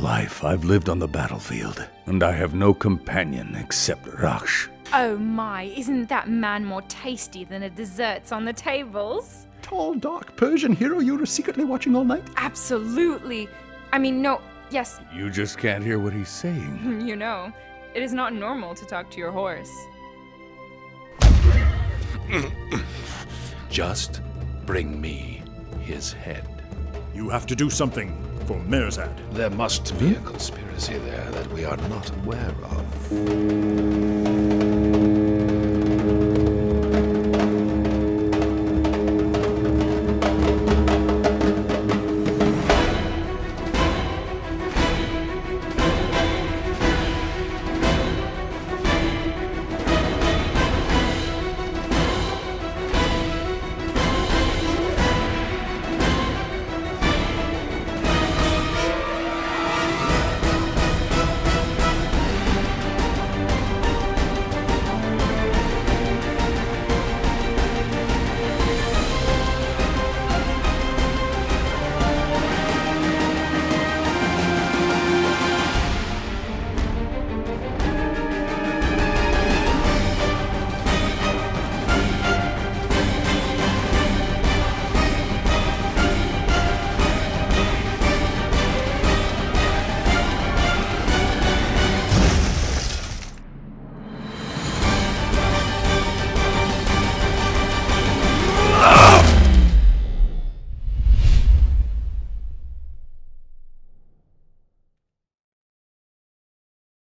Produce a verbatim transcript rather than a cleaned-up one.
life I've lived on the battlefield, and I have no companion except Raksh. Oh my, isn't that man more tasty than the desserts on the tables? Tall, dark Persian hero you were secretly watching all night? Absolutely. I mean, no, yes. You just can't hear what he's saying. You know, it is not normal to talk to your horse. Just bring me his head. You have to do something for Mirzad. There must be a conspiracy there that we are not aware of.